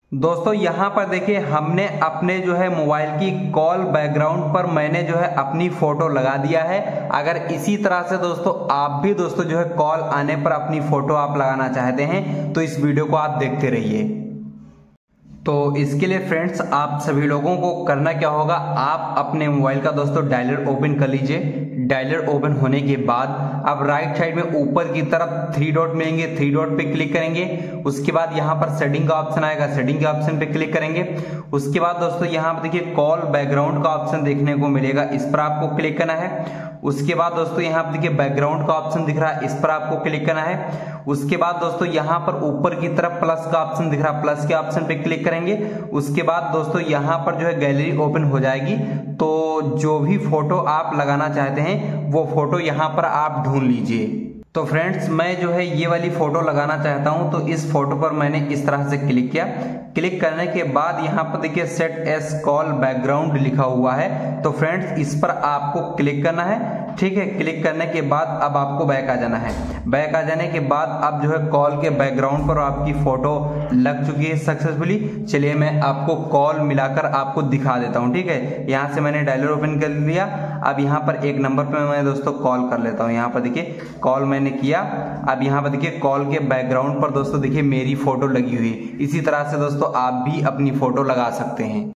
दोस्तों यहाँ पर देखिए हमने अपने जो है मोबाइल की कॉल बैकग्राउंड पर मैंने जो है अपनी फोटो लगा दिया है। अगर इसी तरह से दोस्तों आप भी दोस्तों जो है कॉल आने पर अपनी फोटो आप लगाना चाहते हैं तो इस वीडियो को आप देखते रहिए। तो इसके लिए फ्रेंड्स आप सभी लोगों को करना क्या होगा, आप अपने मोबाइल का दोस्तों डायलर ओपन कर लीजिए। डायलर ओपन होने के बाद अब राइट साइड में ऊपर की तरफ 3 डॉट मिलेंगे, 3 डॉट पे क्लिक करेंगे। उसके बाद यहाँ पर सेटिंग का ऑप्शन आएगा, सेटिंग के ऑप्शन पे क्लिक करेंगे। उसके बाद दोस्तों यहाँ पर देखिए कॉल बैकग्राउंड का ऑप्शन देखने को मिलेगा, इस पर आपको क्लिक करना है। उसके बाद दोस्तों यहाँ पर देखिए बैकग्राउंड का ऑप्शन दिख रहा है, इस पर आपको क्लिक करना है। उसके बाद दोस्तों यहाँ पर ऊपर की तरफ प्लस का ऑप्शन दिख रहा है, प्लस के ऑप्शन पे क्लिक करेंगे। उसके बाद दोस्तों यहाँ पर जो है गैलरी ओपन हो जाएगी। तो जो भी फोटो आप लगाना चाहते हैं वो फोटो यहाँ पर आप ढूंढ लीजिए। तो फ्रेंड्स मैं जो है ये वाली फोटो लगाना चाहता हूं, तो इस फोटो पर मैंने इस तरह से क्लिक किया। क्लिक करने के बाद यहाँ पर देखिए सेट एस कॉल बैकग्राउंड लिखा हुआ है, तो फ्रेंड्स इस पर आपको क्लिक करना है। ठीक है, क्लिक करने के बाद अब आपको बैक आ जाना है। बैक आ जाने के बाद अब जो है कॉल के बैकग्राउंड पर आपकी फोटो लग चुकी है सक्सेसफुली। चलिए मैं आपको कॉल मिलाकर आपको दिखा देता हूँ। ठीक है, यहाँ से मैंने डायलर ओपन कर लिया। अब यहाँ पर एक नंबर पर मैं दोस्तों कॉल कर लेता हूँ। यहाँ पर देखिए कॉल मैंने किया। अब यहाँ पर देखिए कॉल के बैकग्राउंड पर दोस्तों देखिए मेरी फोटो लगी हुई है। इसी तरह से दोस्तों आप भी अपनी फोटो लगा सकते हैं।